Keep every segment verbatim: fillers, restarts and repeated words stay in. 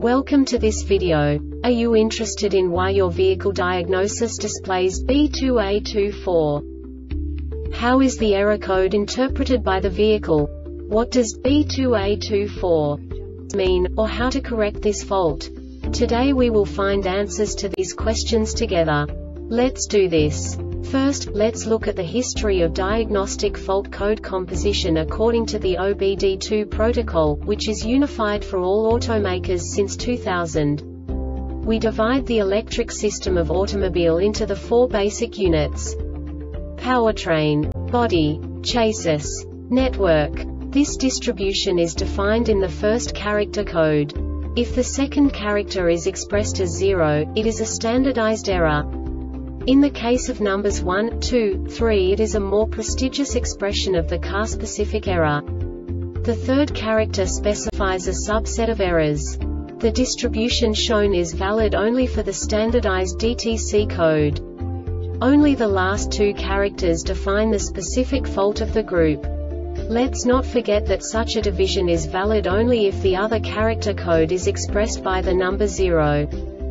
Welcome to this video. Are you interested in why your vehicle diagnosis displays B two A two four? How is the error code interpreted by the vehicle? What does B two A two four mean, or how to correct this fault? Today we will find answers to these questions together. Let's do this. First, let's look at the history of diagnostic fault code composition according to the O B D two protocol, which is unified for all automakers since two thousand. We divide the electric system of automobile into the four basic units: powertrain, body, chassis, network. This distribution is defined in the first character code. If the second character is expressed as zero, it is a standardized error. In the case of numbers one, two, three, it is a more prestigious expression of the car-specific error. The third character specifies a subset of errors. The distribution shown is valid only for the standardized D T C code. Only the last two characters define the specific fault of the group. Let's not forget that such a division is valid only if the other character code is expressed by the number zero.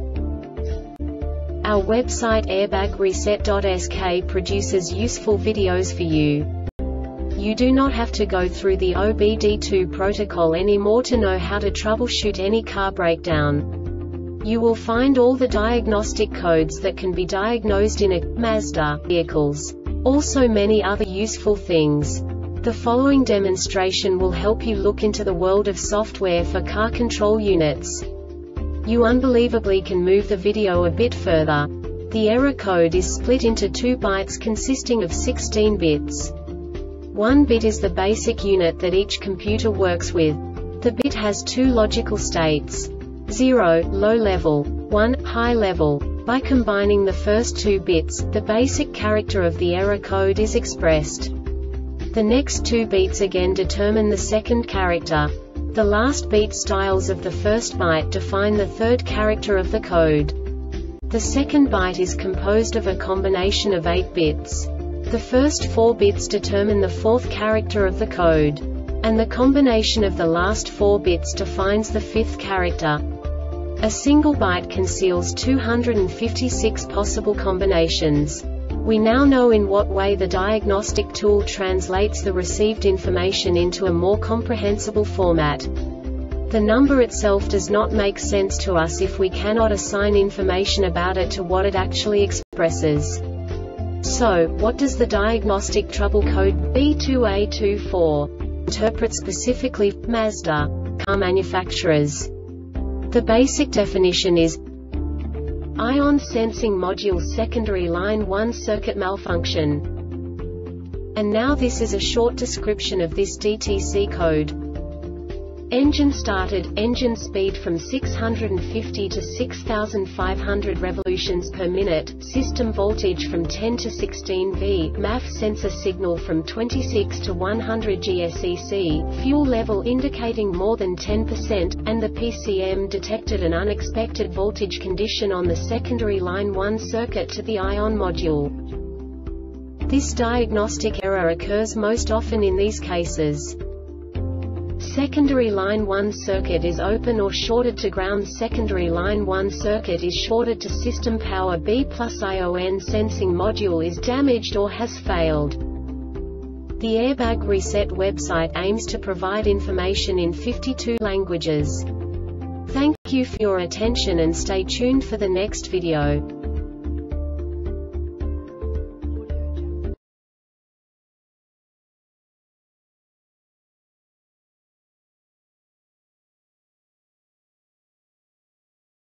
Our website airbag reset dot S K produces useful videos for you. You do not have to go through the O B D two protocol anymore to know how to troubleshoot any car breakdown. You will find all the diagnostic codes that can be diagnosed in a Mazda vehicles. Also many other useful things. The following demonstration will help you look into the world of software for car control units. You unbelievably can move the video a bit further. The error code is split into two bytes consisting of sixteen bits. One bit is the basic unit that each computer works with. The bit has two logical states: zero, low level, one, high level. By combining the first two bits, the basic character of the error code is expressed. The next two bits again determine the second character. The last beat styles of the first byte define the third character of the code. The second byte is composed of a combination of eight bits. The first four bits determine the fourth character of the code. And the combination of the last four bits defines the fifth character. A single byte conceals two hundred fifty-six possible combinations. We now know in what way the diagnostic tool translates the received information into a more comprehensible format. The number itself does not make sense to us if we cannot assign information about it to what it actually expresses. So, what does the diagnostic trouble code B two A two four interpret specifically for Mazda car manufacturers? The basic definition is ion sensing module secondary line one circuit malfunction. And now this is a short description of this D T C code. Engine started, engine speed from six hundred fifty to six thousand five hundred revolutions per minute, system voltage from ten to sixteen volts, M A F sensor signal from twenty-six to one hundred G S E C, fuel level indicating more than ten percent, and the P C M detected an unexpected voltage condition on the secondary line one circuit to the ion module. This diagnostic error occurs most often in these cases. Secondary line one circuit is open or shorted to ground. Secondary line one circuit is shorted to system power. B plus ion sensing module is damaged or has failed. The Airbag Reset website aims to provide information in fifty-two languages. Thank you for your attention and stay tuned for the next video.